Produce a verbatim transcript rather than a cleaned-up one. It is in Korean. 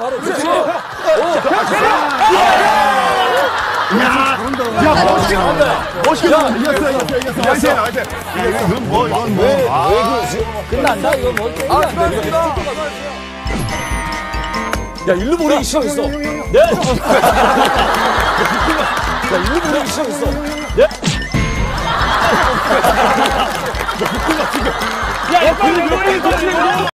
바로. 그렇지. 야, 멋있다. 멋있다. 이겼어, 이겼어, 이겼어. 나이스, 나이스. 이건 뭐, 이건 뭐. 왜, 아, 왜 그러지? 끝난다, 이거 뭐. 아, 끝났습니다. 야, 일로 보내기 시작했어. 네? 야, 일로 보내기 시작했어. 네? 야, 빨리 보내기 시작했어.